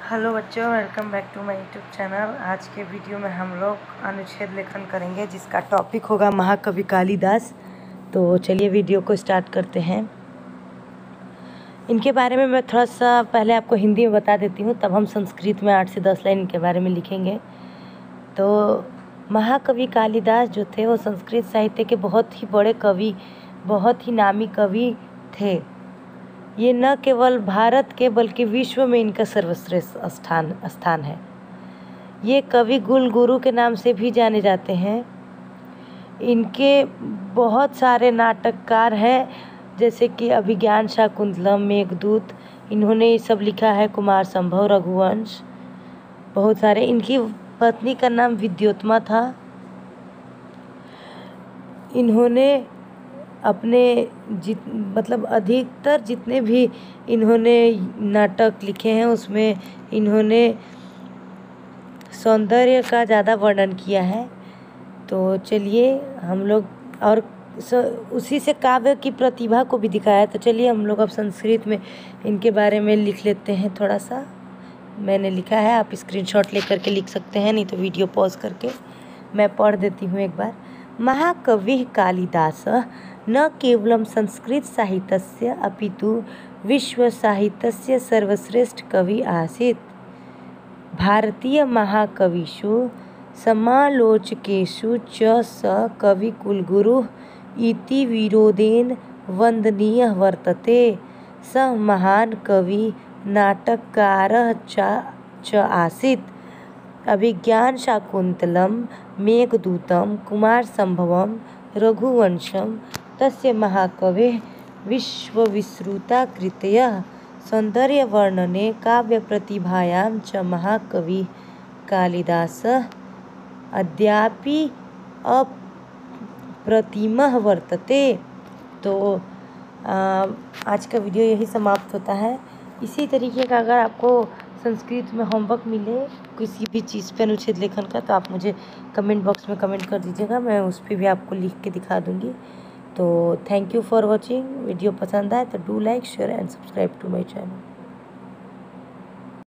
Hello बच्चों, welcome back to my YouTube channel. आज के वीडियो में हम लोग अनुच्छेद लेखन करेंगे जिसका टॉपिक होगा महाकवि कालिदास। तो चलिए वीडियो को स्टार्ट करते हैं। इनके बारे में मैं थोड़ा सा पहले आपको हिंदी में बता देती हूँ, तब हम संस्कृत में 8 से 10 लाइन इनके बारे में लिखेंगे। तो महाकवि कालिदास जो थे वो संस्कृत साहित्य के बहुत ही बड़े कवि, बहुत ही नामी कवि थे। ये न केवल भारत के बल्कि विश्व में इनका सर्वश्रेष्ठ स्थान है। ये कवि कुल गुरु के नाम से भी जाने जाते हैं। इनके बहुत सारे नाटककार हैं, जैसे कि अभिज्ञान शाकुंतलम, मेघदूत, इन्होंने ये सब लिखा है। कुमार संभव, रघुवंश, बहुत सारे। इनकी पत्नी का नाम विद्योत्मा था। इन्होंने अपने अधिकतर जितने भी इन्होंने नाटक लिखे हैं उसमें इन्होंने सौंदर्य का ज़्यादा वर्णन किया है। तो चलिए हम लोग, और उसी से काव्य की प्रतिभा को भी दिखाया है। तो चलिए हम लोग अब संस्कृत में इनके बारे में लिख लेते हैं। थोड़ा सा मैंने लिखा है, आप स्क्रीनशॉट लेकर के लिख सकते हैं, नहीं तो वीडियो पॉज करके मैं पढ़ देती हूँ एक बार। महाकविः कालिदासः न केवलं संस्कृत साहित्यस्य अपितु विश्वसाहित्यस्य सर्वश्रेष्ठ कवि आसीत्। भारतीय महाकविषु समालोचकेषु च स कविकुलगुरुः इति विरोधेन वन्दनीयः वर्तते। स महान् कवि नाटककारः च आसीत्। अभिज्ञान शाकुंतलम, मेघदूतम, कुमार संभवम, रघुवंशम तस्य महाकवेः विश्वविश्रुता कृतयः। सौन्दर्यवर्णने काव्यप्रतिभायां च महाकविः कालिदासः अद्यापि अप्रतिमः वर्तते। तो आज का वीडियो यही समाप्त होता है। इसी तरीके का अगर आपको संस्कृत में होमवर्क मिले किसी भी चीज़ पे अनुच्छेद लेखन का, तो आप मुझे कमेंट बॉक्स में कमेंट कर दीजिएगा, मैं उस पर भी आपको लिख के दिखा दूँगी। तो thank you for watching. Video पसंद आए तो do like, share and subscribe to my channel.